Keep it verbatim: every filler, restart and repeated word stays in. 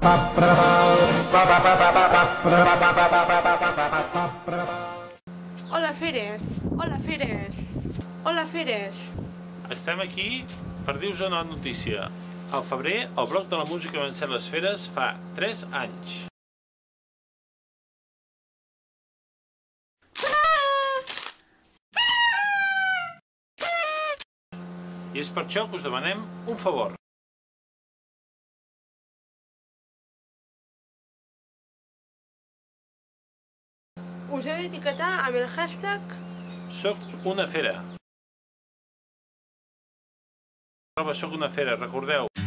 Hola, Feres. Hola, Feres. Hola, Feres. Estem aquí per dir-vos una notícia. Al febrer, el Bloc de la Música va vencer les Feres fa tres anys. I és per això que us demanem un favor. Us heu d'etiquetar amb el hashtag Soc una fera. Arroba soc una fera, recordeu.